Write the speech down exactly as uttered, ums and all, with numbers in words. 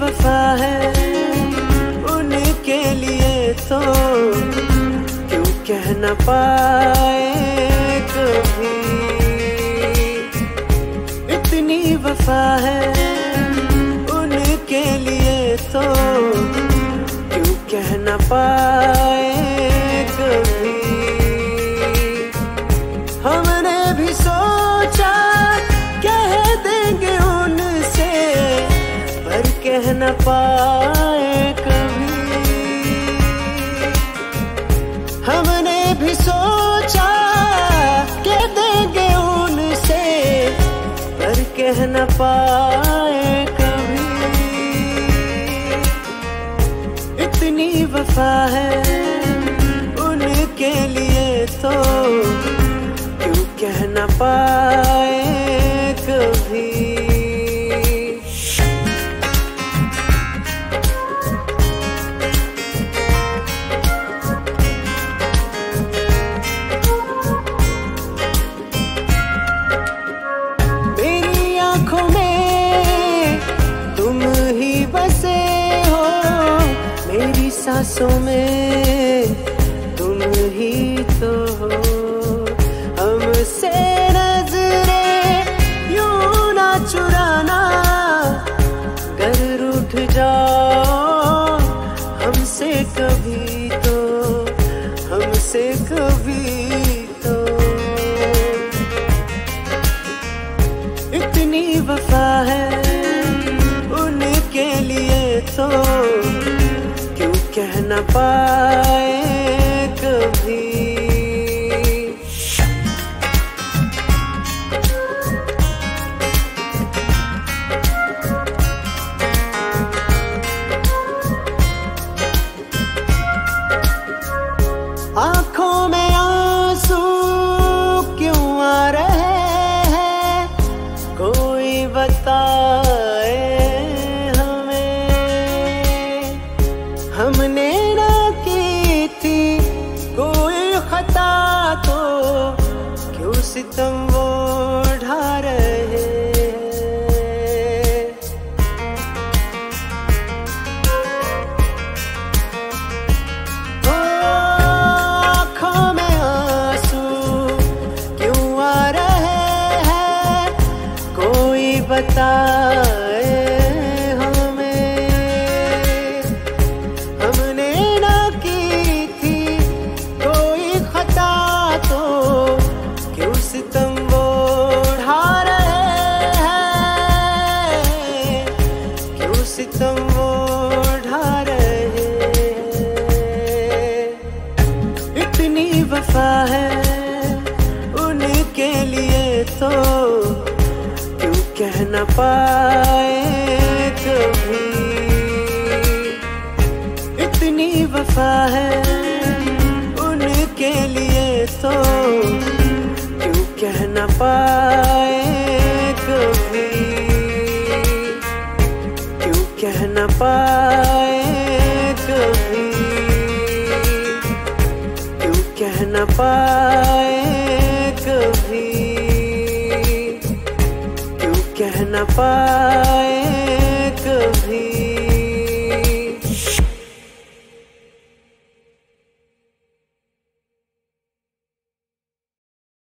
वफा है उनके लिए तो क्यों कह न पाए कभी। इतनी वफा है उनके लिए तो क्यों कह न पाए कभी। हमने भी सोचा कह देंगे उनसे पर कह न पाए कभी। हमने भी सोचा कह देंगे उनसे पर कह न पाए कभी। इतनी वफा है उनके लिए तो क्यों कह न पाए कभी। मेरी आंखों में तुम ही बसे हो, मेरी सांसों में तुम ही तो हो। हमसे नजरें यूं ना चुराना, गर रूठ जाओ हमसे कभी तो, हमसे कभी तो। इतनी वफा है उनके लिए तो क्यों कह न पाए कभी। आंखों में आंसू क्यों आ रहे हैं, कोई बताए हमें। हमने ना की थी कोई खता तो क्यों सितम वो ढा रहे हैं। आँखों में आंसू क्यों आ रहे हैं, कोई बताए हमें। हमने ना की थी कोई खता तो क्यों सितम वो ढा रहे हैं, क्यों सितम वो ढा रहे हैं। इतनी वफा है उनके लिए तो क्यों कह न पाए कभी। इतनी वफा है उनके लिए तो क्यों कह न पाए कभी। क्यों कह न पाए कभी। क्यों कह न पाए कभी। क्यों कह न पाए